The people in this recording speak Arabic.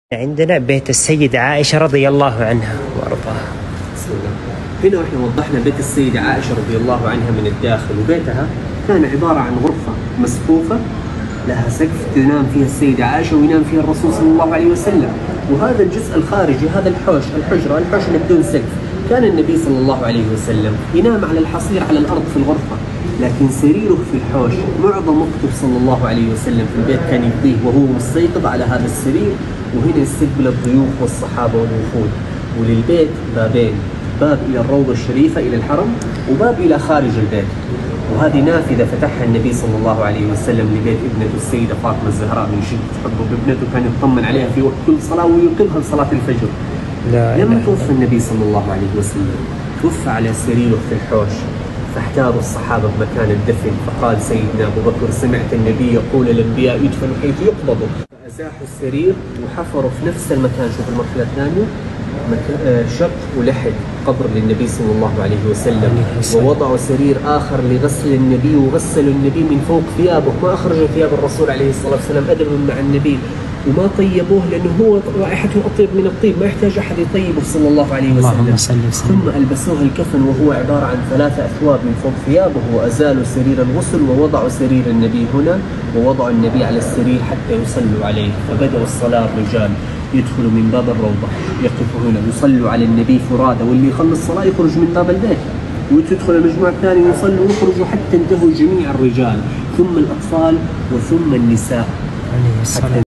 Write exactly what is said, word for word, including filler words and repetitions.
عندنا بيت السيدة عائشة رضي الله عنها وارضاها. بسم الله. هنا احنا وضحنا بيت السيدة عائشة رضي الله عنها من الداخل، وبيتها كان عبارة عن غرفة مسقوفة لها سقف تنام فيها السيدة عائشة وينام فيها الرسول صلى الله عليه وسلم، وهذا الجزء الخارجي هذا الحوش الحجرة الحوش اللي بدون سقف كان النبي صلى الله عليه وسلم ينام على الحصير على الأرض في الغرفة، لكن سريره في الحوش. معظم وقته صلى الله عليه وسلم في البيت كان يقضيه وهو مستيقظ على هذا السرير، وهنا يستقبل الضيوف والصحابة والوفود. وللبيت بابين، باب إلى الروضة الشريفة إلى الحرم، وباب إلى خارج البيت. وهذه نافذة فتحها النبي صلى الله عليه وسلم لبيت ابنته السيدة فاطمة الزهراء من شدة حبه بابنته، كان يطمن عليها في وقت كل صلاة ويوقظها لصلاة الفجر. لا لما توفى النبي صلى الله عليه وسلم توفى على سريره في الحوش، فاحتاروا الصحابة بمكان الدفن، فقال سيدنا أبو بكر: سمعت النبي يقول الأنبياء يدفنوا حيث يقبضوا. فأزاحوا السرير وحفروا في نفس المكان، شوف المرحلة الثانية، شق ولحد قبر للنبي صلى الله عليه وسلم، ووضعوا سرير آخر لغسل النبي، وغسلوا النبي من فوق ثيابه، ما أخرجوا ثياب الرسول عليه الصلاة والسلام أدبا مع النبي، وما طيبوه لأنه هو رائحته أطيب من الطيب، ما يحتاج أحد يطيبه صلى الله عليه وسلم. ثم ألبسوه الكفن وهو عبارة عن ثلاثة أثواب من فوق ثيابه، وأزالوا سرير الغسل ووضعوا سرير النبي هنا، ووضعوا النبي على السرير حتى يصلوا عليه. فبدأوا الصلاة الرجال يدخلوا من باب الروضة، يقفوا هنا يصلوا على النبي فرادى، واللي يخلص الصلاة يخرج من باب البيت، وتدخل المجموعة الثانية يصلوا ويخرجوا حتى انتهوا جميع الرجال، ثم الأطفال وثم النساء.